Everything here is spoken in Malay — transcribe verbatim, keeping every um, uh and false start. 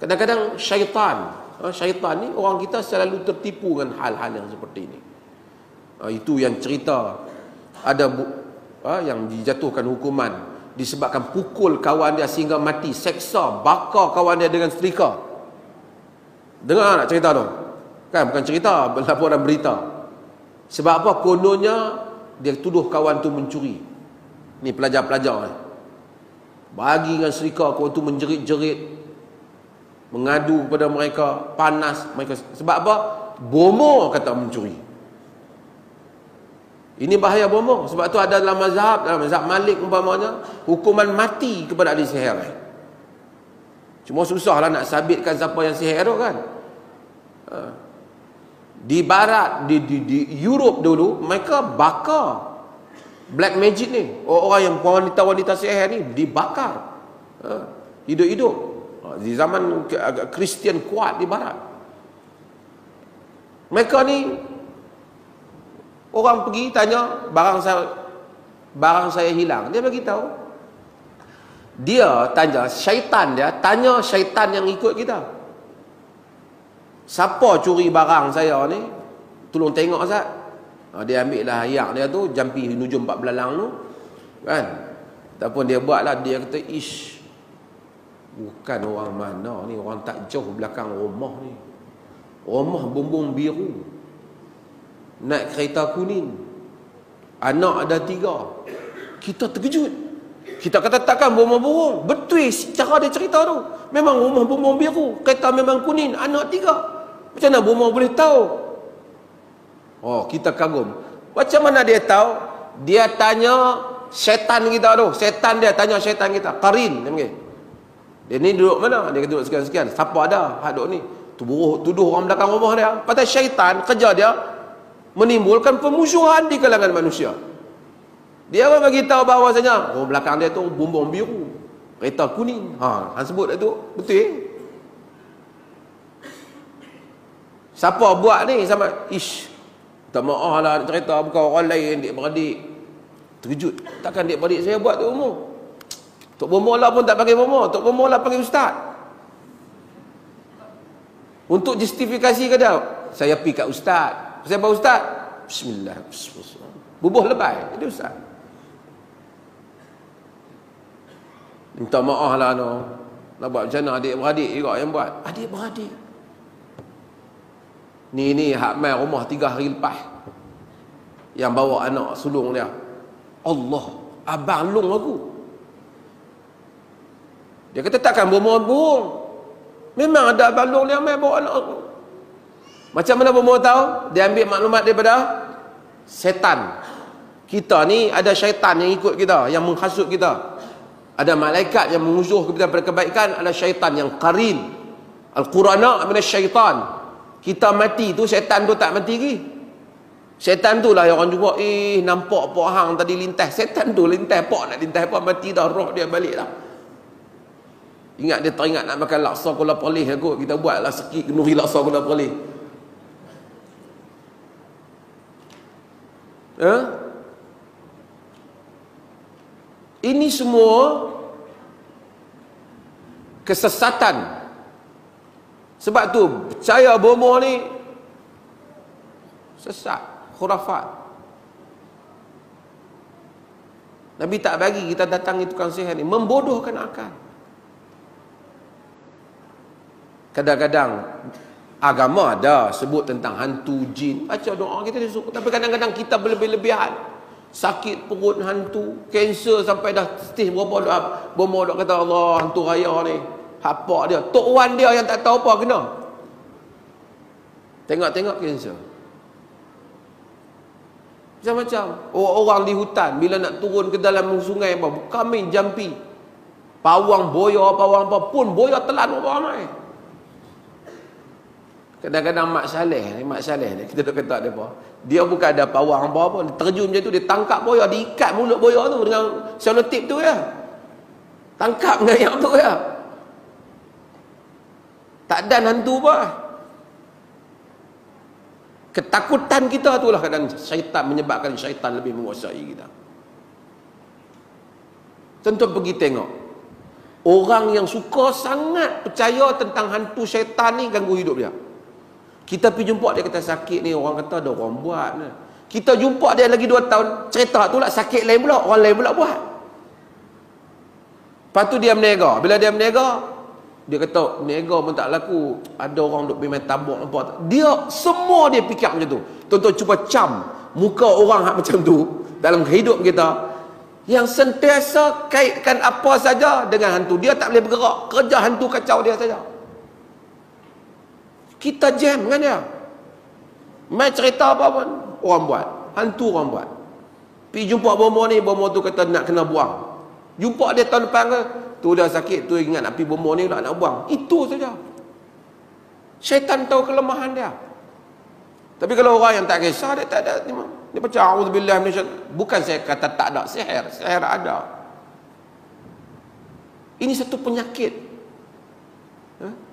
Kadang-kadang syaitan, ha, syaitan ni orang kita selalu tertipu dengan hal-hal yang seperti ini. Ha, itu yang cerita ada bu, ha, yang dijatuhkan hukuman disebabkan pukul kawan dia sehingga mati, seksa, bakar kawan dia dengan setrika. Dengar nak cerita tu? Kan bukan cerita, laporan berita. Sebab apa? Kononnya dia tuduh kawan tu mencuri. Ni pelajar-pelajar ni. Bagi dengan setrika, kawan tu menjerit-jerit, mengadu kepada mereka, panas mereka. Sebab apa? Bomoh kata mencuri. Ini bahaya bomoh. Sebab tu ada dalam mazhab, dalam mazhab Malik umpamanya, hukuman mati kepada ahli sihir. Cuma susahlah nak sabitkan siapa yang sihir tu kan. Ha. Di barat, di, di, di Europe dulu, mereka bakar black magic ni. Orang yang wanita-wanita sihir ni dibakar. Ha. Hidup-hidup. Di zaman Kristian kuat di barat, mereka ni orang pergi tanya barang saya barang saya hilang, dia bagi tahu, dia tanya syaitan, dia tanya syaitan yang ikut kita, siapa curi barang saya ni, tolong tengok Ustaz. Dia ambil lah ayak dia tu, jampi nujum empat belalang tu kan, ataupun dia buat lah, dia kata ish, bukan orang mana ni, orang tak jauh belakang rumah ni, rumah bumbung biru, naik kereta kuning, anak ada tiga. Kita terkejut, kita kata takkan bohong-bohong, betul cara dia cerita tu, memang rumah bumbung biru, kereta memang kuning, anak tiga. Macam mana bohong boleh tahu? Oh, kita kagum. Macam mana dia tahu? Dia tanya syaitan kita tu, syaitan dia tanya syaitan kita, Qarin dia panggil. Dia ni duduk mana? Dia duduk sekian-sekian. Siapa ada hak duduk ni? Tuduh, tuduh orang belakang rumah dia. Pasal syaitan, kerja dia menimbulkan permusuhan di kalangan manusia. Dia akan bagi tahu bahawasanya orang belakang dia tu bumbung biru, kereta kuning. Ha, hang sebut dah tu. Betul eh? Siapa buat ni sama ish. Tak maaf lah nak cerita, bukan orang lain, adik-beradik. Terkejut. Takkan adik-beradik saya buat tu umur. Tok Bomola pun tak panggil Bomo, Tok Bomola panggil Ustaz. Untuk justifikasi ke dia, saya pergi kat Ustaz. Saya bawa Ustaz. Bismillah. Bismillah. Bubuh lebay. Itu Ustaz. Minta maaf lah no. Nak buat macam mana, adik-beradik juga yang buat. Adik-beradik. Ni ni hak mai rumah tiga hari lepas. Yang bawa anak sulung dia. Allah, abang lung aku. Dia kata takkan bohong-bohong. Memang ada balong dia main bawa anak aku. Macam mana bohong tahu? Dia ambil maklumat daripada setan. Kita ni ada syaitan yang ikut kita, yang menghasut kita. Ada malaikat yang mengusuh kita pada kebaikan, ada syaitan yang qarin. Al-Qurana minasyaitan. Kita mati tu, syaitan tu tak mati lagi. Syaitan tu lah yang orang jumpa, eh nampak Pak Hang tadi lintas. Syaitan tu lintas, Pak nak lintas, Pak mati dah, roh dia balik dah. Ingat dia teringat nak makan laksa Kuala Perlis aku, kita buatlah sikit kenduri laksa Kuala Perlis. Ha? Ini semua kesesatan. Sebab tu percaya bomoh ni sesat, khurafat. Nabi tak bagi kita datangi tukang sihir ni, membodohkan akal. Kadang-kadang agama ada sebut tentang hantu, jin, baca doa kita disebut. Tapi kadang-kadang kita berlebih-lebihan. Sakit perut hantu, kanser sampai dah stage berapa dah, bomoh dah kata Allah hantu raya ni. Apa dia? Tok Wan dia yang tak tahu apa kena. Tengok-tengok kanser. Macam-macam. Orang-orang di hutan bila nak turun ke dalam sungai apa, kambing jampi. Pawang boya, pawang apa pun boya telan orang ramai. Kadang-kadang Mak Saleh ni, Mak Saleh ni, kita duk kata dia apa? Dia bukan ada pawang apa-apa, dia terjun macam tu, dia tangkap boya, diikat mulut boya tu dengan selotip tu ya. Tangkap dengan yang tu ya. Tak ada hantu apa. Ketakutan kita tu lah kadang syaitan menyebabkan syaitan lebih menguasai kita. Tentu pergi tengok. Orang yang suka sangat percaya tentang hantu syaitan ni ganggu hidup dia. Kita pergi jumpa dia kata sakit ni, orang kata ada orang buat ni. Kita jumpa dia lagi dua tahun, cerita tu lah sakit lain pula, orang lain pula buat. Lepas tu dia menega. Bila dia menega, dia kata menega pun tak laku, ada orang duk main tabuk nampak. Dia semua dia fikir macam tu. Tuan-tuan cuba cam muka orang hak macam tu dalam hidup kita, yang sentiasa kaitkan apa saja dengan hantu. Dia tak boleh bergerak, kerja hantu kacau dia saja. Kita jam dengan dia. Mai cerita apa pun orang buat, hantu orang buat. Pergi jumpa bomo ni, bomo tu kata nak kena buang. Jumpa dia tahun depan ke, tu dah sakit, tu ingat nak pergi bomo ni nak nak buang. Itu saja. Syaitan tahu kelemahan dia. Tapi kalau orang yang tak kisah, dia tak ada. Dia baca a'udzubillah minasyaitan. Bukan saya kata tak ada sihir, sihir ada. Ini satu penyakit. Ha?